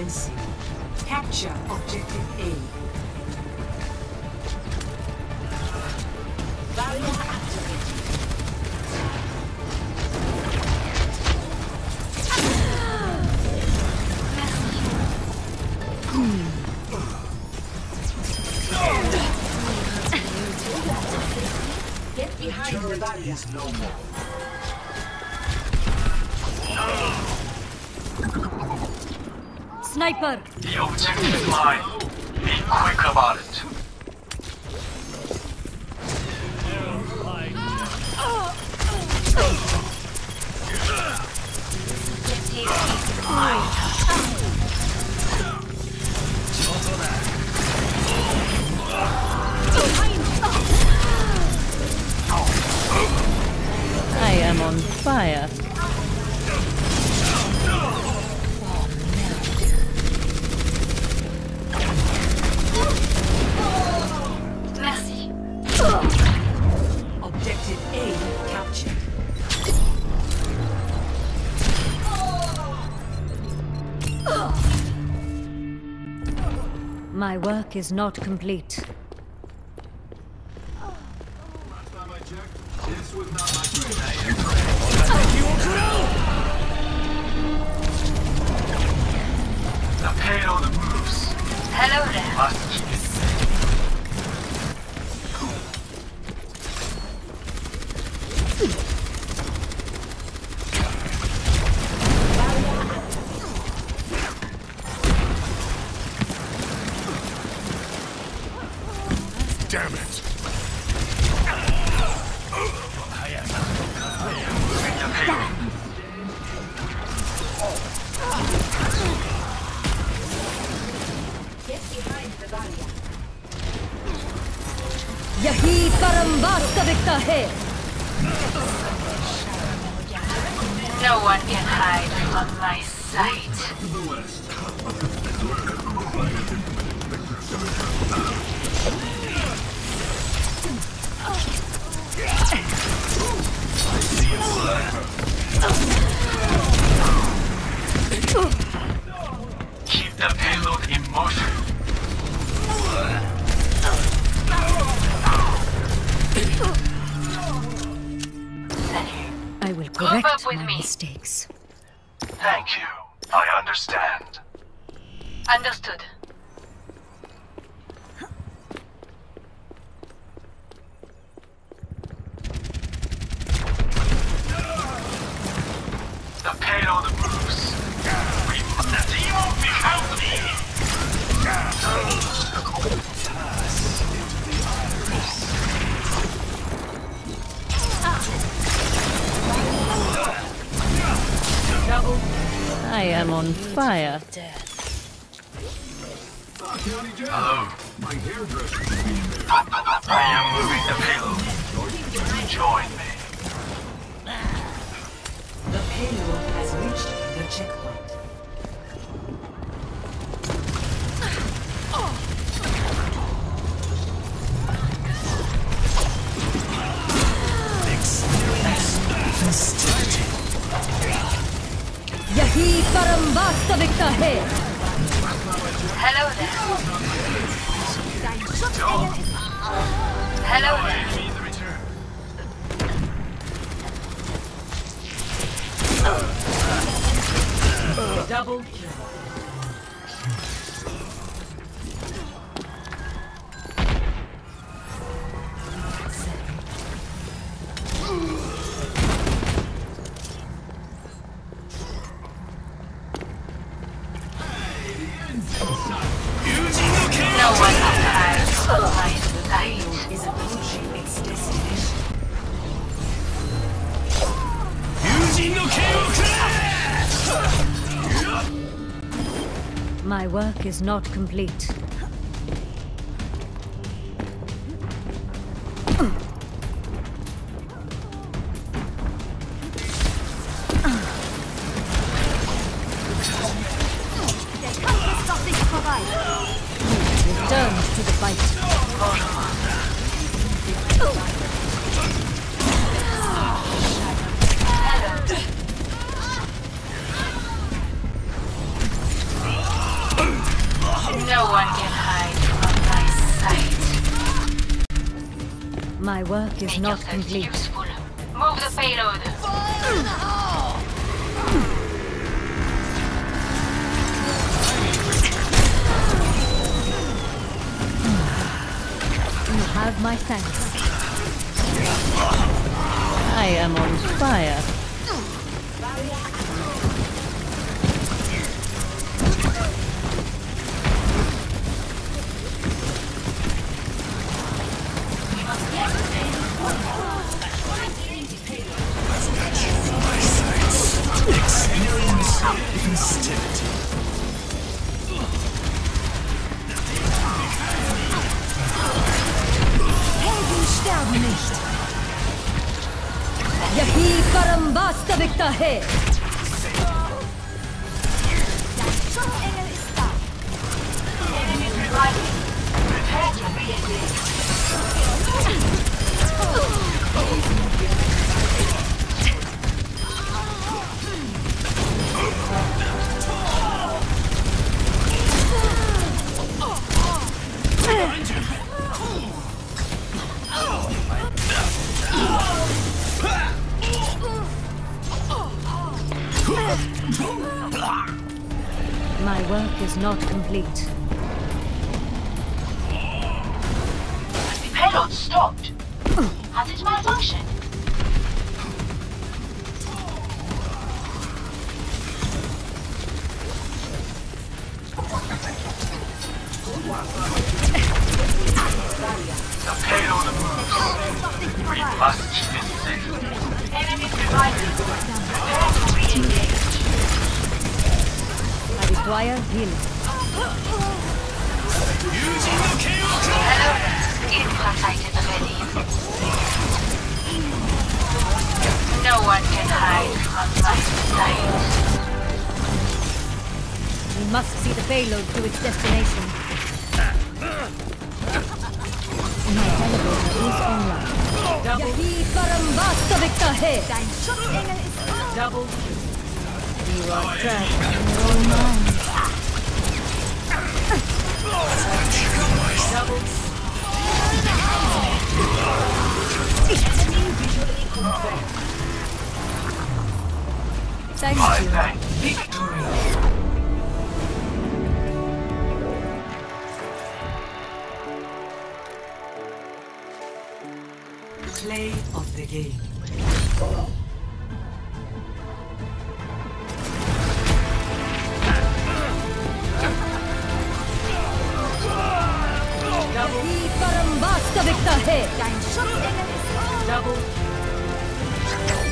commencing. Capture objective A. Barrier activated. Get behind the barrier. No more. Sniper! The objective is mine. Be quick about it. I am on fire. Merci. Objective A captured. My work is not complete. Last time I checked, this was not my trade. The payload moves. Hello there. Must keep it safe. Damn it! Get behind the barrier. यही परम वास्तविकता है. No one can hide from my sight. Keep the payload in motion. I will up correct with my me. mistakes. Thank you. I understand. Understood. The payload moves. The evil becomes me. I am on fire. Hello. My hairdresser. I am moving the payload. Join me. The payload has reached the checkpoint. यही परम वास्तविकता है. Hello there. Hello there. Enemy in the return. Double kill. No one can hide from my sight. Is approaching its destination. My work is not complete. Return to the fight. No one can hide from my sight. My work is Make not yourself complete. useful. Move the payload. You have my thanks. I am on fire. यही परम वास्तविकता है। My work is not complete. The payload stopped. Has it malfunctioned? The payload moves. We must keep it safe. Enemy reviving. Prepare to re-engage. I require healing. Hello. Infiltrate is ready. No one can hide from my sight. We must see the payload to its destination. My elevator is online. यही परम वास्तविकता है। Double You are trapped in your own mind. Thank My you. thanks. victory. Play of the game. यही परम वास्तविकता है। Double